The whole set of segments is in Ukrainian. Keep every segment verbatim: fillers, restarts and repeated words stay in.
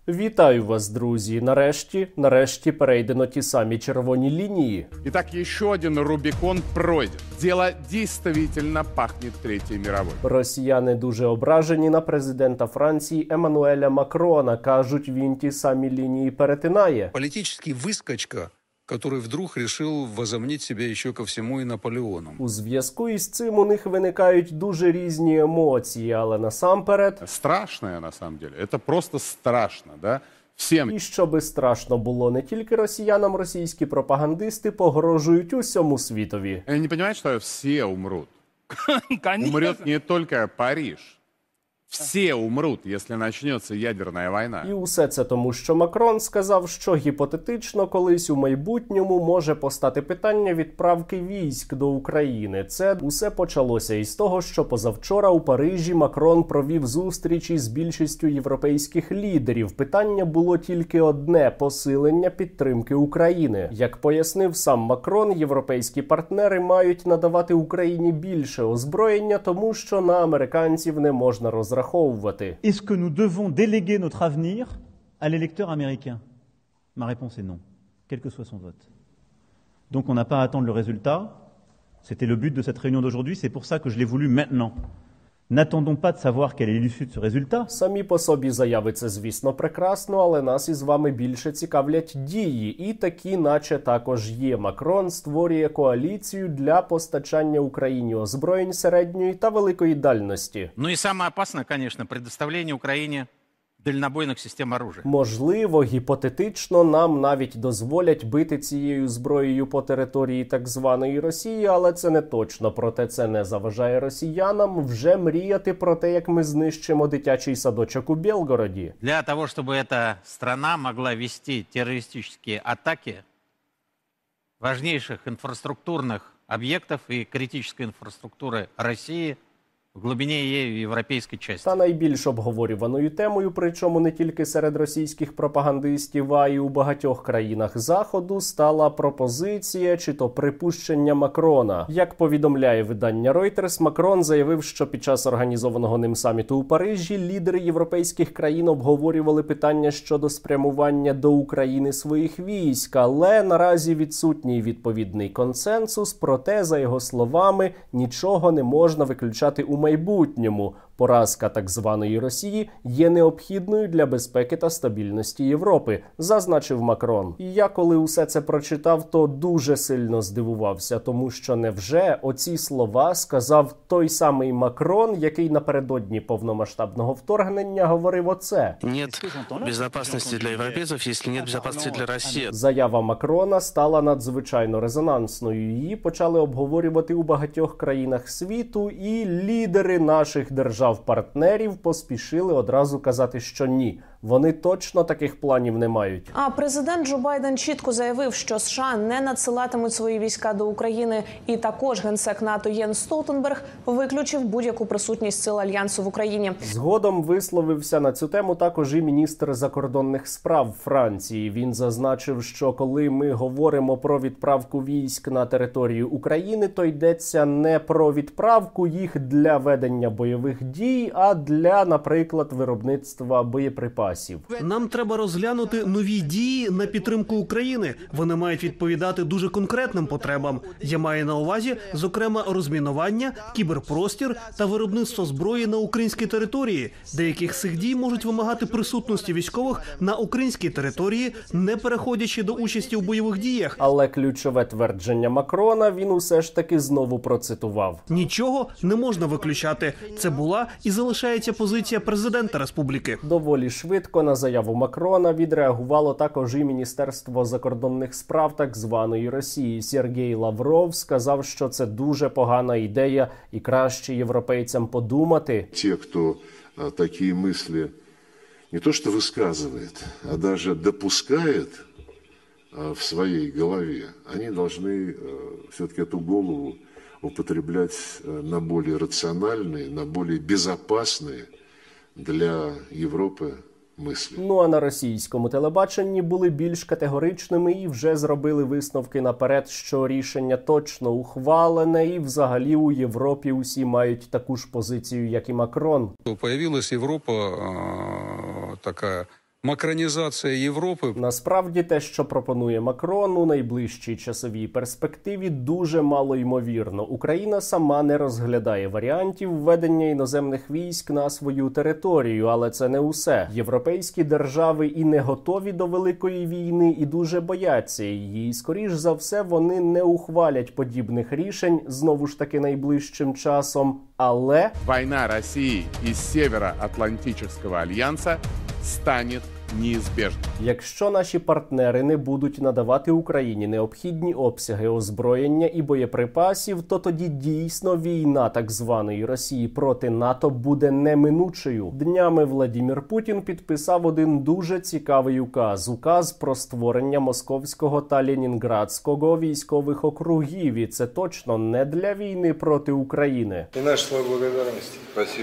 Вітаю вас, друзі! Нарешті, нарешті перейдено ті самі червоні лінії. Итак, еще один Рубикон пройден. Дело действительно пахнет Третьей мировой. Росіяни дуже ображені на президента Франції Еммануеля Макрона. Кажуть, він ті самі лінії перетинає. Політичний вискочка, который вдруг решил возомнить себя еще ко всему и Наполеоном. У зв'язку із цим у них виникають дуже різні емоції, але насамперед... Страшное, на самом деле. Это просто страшно, да? Всем. І щоби страшно було не тільки росіянам, російські пропагандисти погрожують усьому світові. Они не понимают, что все умрут. Умрет не только Париж. Всі умруть, якщо почнеться ядерна війна. І усе це тому, що Макрон сказав, що гіпотетично колись у майбутньому може постати питання відправки військ до України. Це усе почалося із того, що позавчора у Парижі Макрон провів зустріч із більшістю європейських лідерів. Питання було тільки одне – посилення підтримки України. Як пояснив сам Макрон, європейські партнери мають надавати Україні більше озброєння, тому що на американців не можна розраховувати. Est-ce que nous devons déléguer notre avenir à l'électeur américain? Ma réponse est non, quel que soit son vote. Donc on n'a pas à attendre le résultat. C'était le but de cette réunion d'aujourd'hui, c'est pour ça que je l'ai voulu maintenant. N'attendons pas de savoir quelle est l'issue de ce résultat. Самі по собі заяви це, звісно, прекрасно, але нас із вами більше цікавлять дії. І такі, наче також є. Макрон створює коаліцію для постачання Україні озброєнь середньої та великої дальності. Ну і саме опасне, звісно, предоставлення Україні дальнобойних систем оружия. Можливо, гіпотетично нам навіть дозволять бити цією зброєю по території так званої Росії, але це не точно. Проте це не заважає росіянам вже мріяти про те, як ми знищимо дитячий садочок у Белгороді. Для того, щоб ця країна могла вести терористичні атаки важливих інфраструктурних об'єктів і критичної інфраструктури Росії в глибині її європейської частини. Та найбільш обговорюваною темою, причому не тільки серед російських пропагандистів, а й у багатьох країнах Заходу, стала пропозиція чи то припущення Макрона. Як повідомляє видання Reuters, Макрон заявив, що під час організованого ним саміту у Парижі лідери європейських країн обговорювали питання щодо спрямування до України своїх військ, але наразі відсутній відповідний консенсус, проте, за його словами, нічого не можна виключати у майбутньому. Поразка так званої Росії є необхідною для безпеки та стабільності Європи, зазначив Макрон. І я, коли усе це прочитав, то дуже сильно здивувався, тому що невже оці слова сказав той самий Макрон, який напередодні повномасштабного вторгнення говорив оце? Нет безопасности для европейцев, если нет безопасности для России. Заява Макрона стала надзвичайно резонансною. Її почали обговорювати у багатьох країнах світу, і лідери наших держав-партнерів поспішили одразу казати, що ні. Вони точно таких планів не мають. А президент Джо Байден чітко заявив, що США не надсилатимуть свої війська до України. І також генсек НАТО Єнс Столтенберг виключив будь-яку присутність сил Альянсу в Україні. Згодом висловився на цю тему також і міністр закордонних справ Франції. Він зазначив, що коли ми говоримо про відправку військ на територію України, то йдеться не про відправку їх для ведення бойових дій, а для, наприклад, виробництва боєприпасів. Нам треба розглянути нові дії на підтримку України. Вони мають відповідати дуже конкретним потребам. Я маю на увазі, зокрема, розмінування, кіберпростір та виробництво зброї на українській території. Деяких з цих дій можуть вимагати присутності військових на українській території, не переходячи до участі у бойових діях. Але ключове твердження Макрона він усе ж таки знову процитував. Нічого не можна виключати. Це була і залишається позиція президента республіки. Доволі швидко на заяву Макрона відреагувало також і Міністерство закордонних справ так званої Росії. Сергій Лавров сказав, що це дуже погана ідея і краще європейцям подумати. Ті, хто а, такі мислі не то що висказує, а навіть допускає а, в своїй голові, вони повинні все-таки цю голову употреблять на более рациональные, на более безопасные для Європи мислі. Ну а на російському телебаченні були більш категоричними і вже зробили висновки наперед, що рішення точно ухвалене і взагалі у Європі усі мають таку ж позицію, як і Макрон. Появилась Європа така Макронізація Європи. Насправді те, що пропонує Макрон у найближчій часовій перспективі, дуже мало ймовірно. Україна сама не розглядає варіантів введення іноземних військ на свою територію, але це не усе. Європейські держави і не готові до великої війни, і дуже бояться її. І, скоріш за все, вони не ухвалять подібних рішень, знову ж таки, найближчим часом. Але война России из Североатлантического альянса станет неизбежно. Якщо наші партнери не будуть надавати Україні необхідні обсяги озброєння і боєприпасів, то тоді дійсно війна так званої Росії проти НАТО буде неминучою. Днями Владимир Путін підписав один дуже цікавий указ. Указ про створення Московського та Ленінградського військових округів. І це точно не для війни проти України. І наш слова благодарності. Спасибо.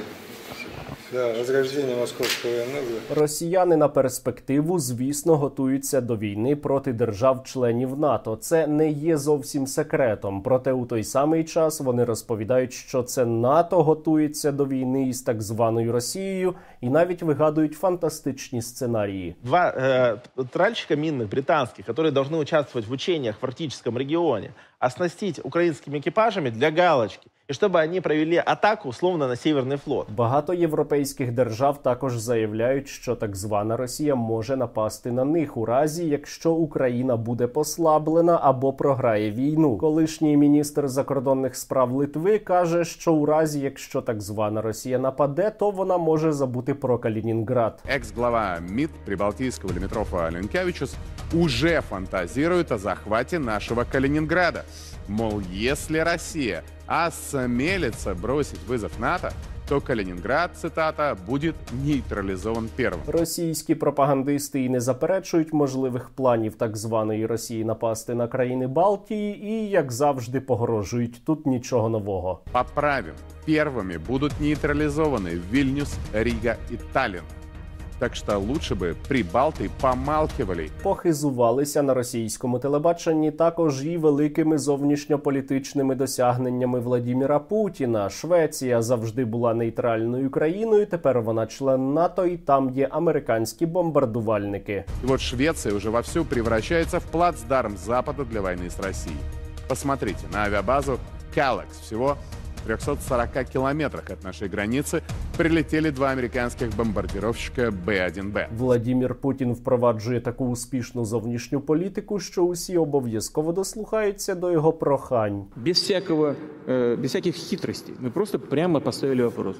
Да, возрождение московського НГ. Росіяни на перспективу, звісно, готуються до війни проти держав-членів НАТО. Це не є зовсім секретом. Проте у той самий час вони розповідають, що це НАТО готується до війни із так званою Росією і навіть вигадують фантастичні сценарії. Два э, тральщика минных британских, которые должны участвовать в учениях в арктическом регионе, оснастить украинскими экипажами для галочки. І щоб вони провели атаку, условно, на Северний флот. Багато європейських держав також заявляють, що так звана Росія може напасти на них у разі, якщо Україна буде послаблена або програє війну. Колишній міністр закордонних справ Литви каже, що у разі, якщо так звана Росія нападе, то вона може забути про Калінінград. Екс-глава МИД Прибалтийского Лимитрова Ленкевичус уже фантазирует о захвате нашего Калининграда. Мол, если Россия осмелится бросить вызов НАТО, то Калининград, цитата, будет нейтрализован первым. Російські пропагандисти і не заперечують можливих планів так званої Росії напасти на країни Балтії і, як завжди, погрожують. Тут нічого нового. Поправим. Первыми будут нейтрализованы Вильнюс, Рига и Таллин. Так що лучше би прибалти помалкивали. Похизувалися на російському телебаченні також і великими зовнішньополітичними досягненнями Владимира Путіна. Швеція завжди була нейтральною країною, тепер вона член НАТО, і там є американські бомбардувальники. І от Швеція вже вовсю превращається в плацдарм Запада для війни з Росією. Посмотрите, на авиабазу Калекс всього в трёхстах сорока километрах от нашей границы прилетели два американских бомбардировщика Б один Б. Владимир Путін впроваджує таку успішну зовнішню політику, що усі обов'язково дослухаються до його прохань. Без всякого, без всяких хитростей. Ми просто прямо поставили вопрос,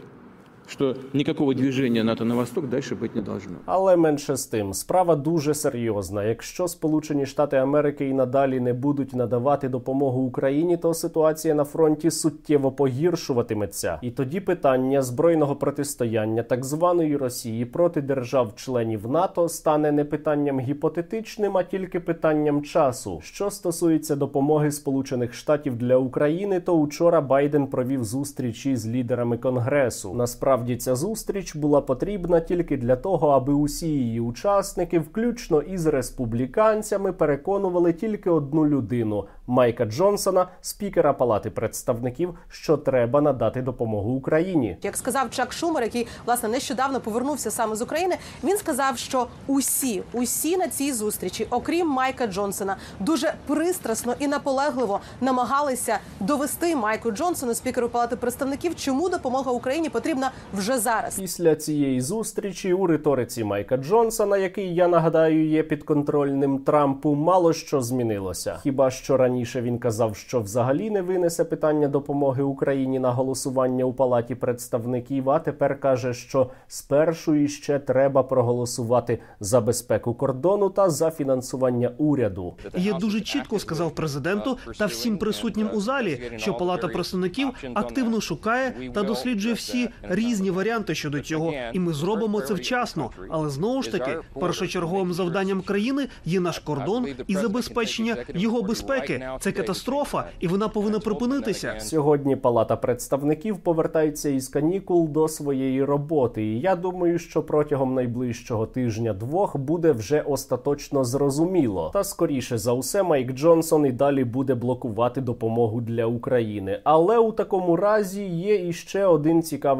що ніякого движення НАТО на восток далі бути не должно. Але менше з тим, справа дуже серйозна. Якщо Сполучені Штати Америки і надалі не будуть надавати допомогу Україні, то ситуація на фронті суттєво погіршуватиметься. І тоді питання збройного протистояння так званої Росії проти держав-членів НАТО стане не питанням гіпотетичним, а тільки питанням часу. Що стосується допомоги Сполучених Штатів для України, то учора Байден провів зустрічі з лідерами Конгресу. Насправді, Насправді, ця зустріч була потрібна тільки для того, аби усі її учасники, включно із республіканцями, переконували тільки одну людину – Майка Джонсона, спікера Палати представників, що треба надати допомогу Україні. Як сказав Чак Шумер, який, власне, нещодавно повернувся саме з України, він сказав, що усі, усі на цій зустрічі, окрім Майка Джонсона, дуже пристрасно і наполегливо намагалися довести Майку Джонсону, спікеру Палати представників, чому допомога Україні потрібна вже зараз. Після цієї зустрічі у риториці Майка Джонсона, який, я нагадаю, є підконтрольним Трампу, мало що змінилося. Хіба що раніше він казав, що взагалі не винесе питання допомоги Україні на голосування у Палаті представників, а тепер каже, що спершу іще треба проголосувати за безпеку кордону та за фінансування уряду. Я дуже чітко сказав президенту та всім присутнім у залі, що Палата представників активно шукає та досліджує всі різні варіанти щодо цього, і ми зробимо це вчасно. Але знову ж таки, першочерговим завданням країни є наш кордон і забезпечення його безпеки. Це катастрофа, і вона повинна припинитися. Сьогодні Палата представників повертається із канікул до своєї роботи. І я думаю, що протягом найближчого тижня-двох буде вже остаточно зрозуміло. Та скоріше за усе Майк Джонсон і далі буде блокувати допомогу для України. Але у такому разі є іще один цікавий варіант.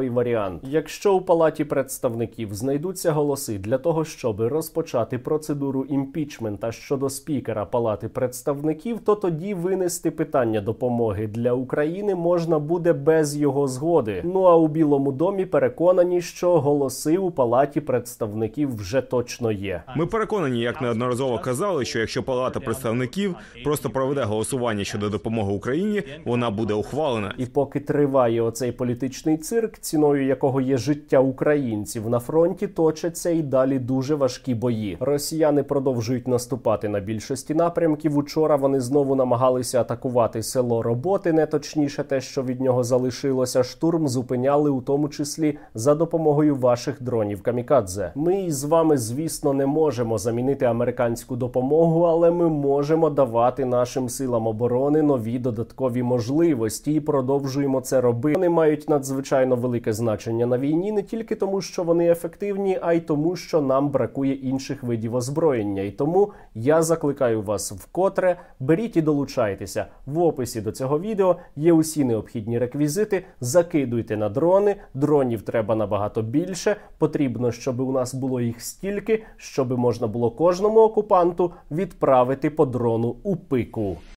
варіант. Якщо у Палаті представників знайдуться голоси для того, щоб розпочати процедуру імпічмента щодо спікера Палати представників, то тоді винести питання допомоги для України можна буде без його згоди. Ну а у Білому домі переконані, що голоси у Палаті представників вже точно є. Ми переконані, як неодноразово казали, що якщо Палата представників просто проведе голосування щодо допомоги Україні, вона буде ухвалена. І поки триває оцей політичний цирк, ціною якого є життя українців на фронті, точаться і далі дуже важкі бої. Росіяни продовжують наступати на більшості напрямків. Учора вони знову намагалися атакувати село Роботине, точніше те, що від нього залишилося. Штурм зупиняли у тому числі за допомогою ваших дронів камікадзе. Ми із вами, звісно, не можемо замінити американську допомогу, але ми можемо давати нашим силам оборони нові додаткові можливості і продовжуємо це робити. Вони мають надзвичайно велике значення на війні не тільки тому, що вони ефективні, а й тому, що нам бракує інших видів озброєння. І тому я закликаю вас вкотре, беріть і долучайтеся. В описі до цього відео є усі необхідні реквізити, закидуйте на дрони, дронів треба набагато більше, потрібно, щоб у нас було їх стільки, щоб можна було кожному окупанту відправити по дрону у пику.